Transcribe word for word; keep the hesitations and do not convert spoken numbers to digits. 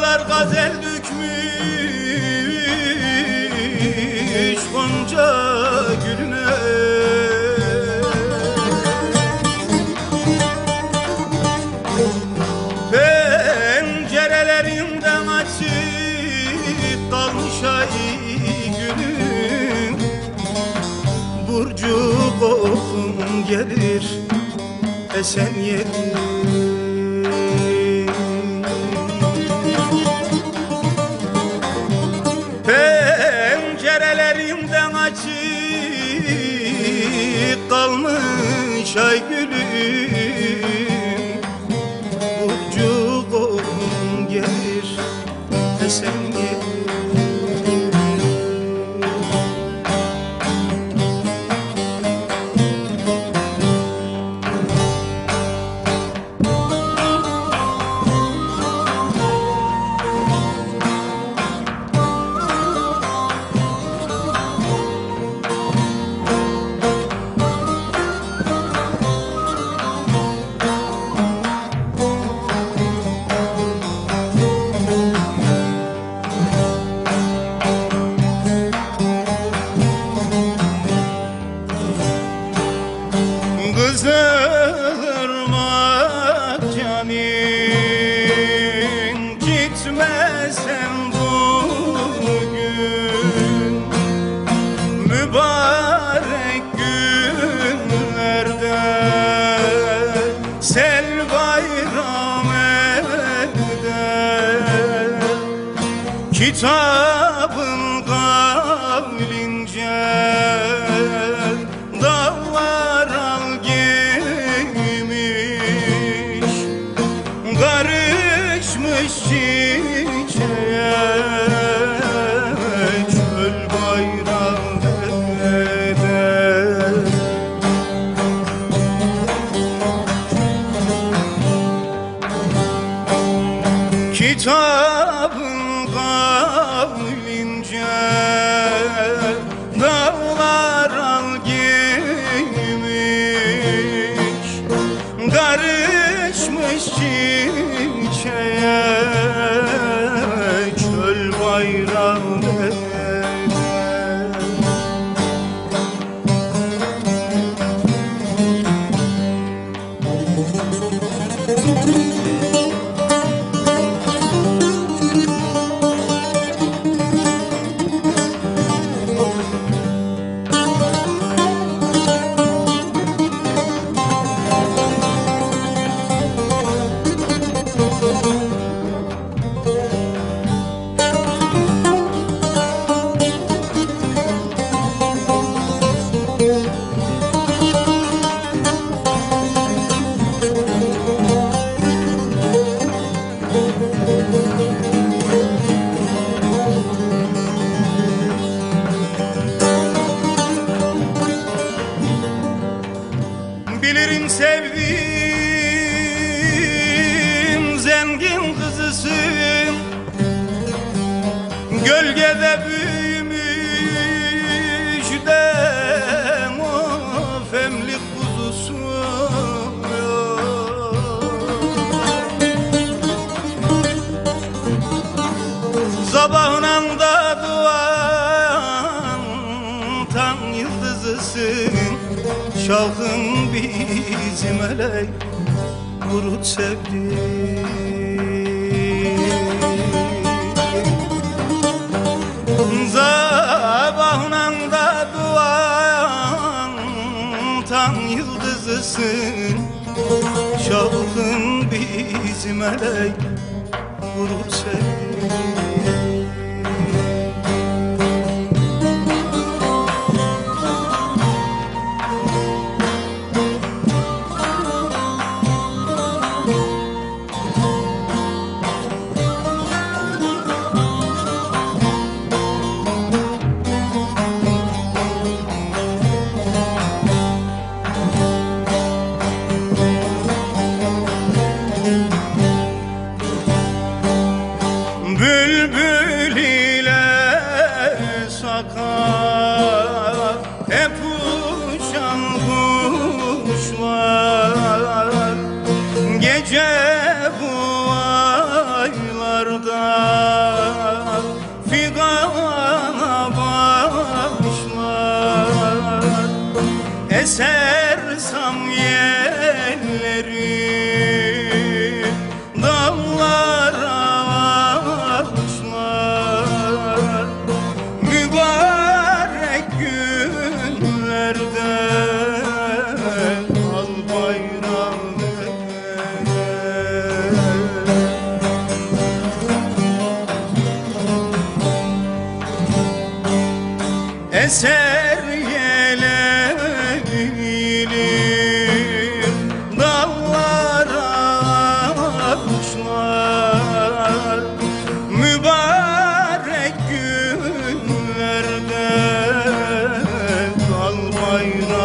Kuşlar gazel dökmüş Gonca gülüne. Pencerelerinden açık kalmış ay gülüm. Burcu kokun gelir esen yerim. Pencerelerimden açık kalmış ay gülüm. Burcu kokun gelir esen yerim. Kızdırmak canin gitmesen bugün. Mübarek günlerde sel bayram eder. Kitabın kavlince dağlar al giymiş. Karışmış çiçeğe çöl bayram eder. Kitabın kavlince dağlar al giymiş. Karışmış çiçeğe çöl bayram eder. Bilirim sevdiğim zengin kızısın. Gölgede büyümüş dem o femlik kuzusun. Sabahın da doğan tan yıldızısın. Şalkın bizim eley kurut sevdim. Sabahın da doğan tan yıldızısın. Şalkın bizim eley kurut sevdim. Bülbül ayran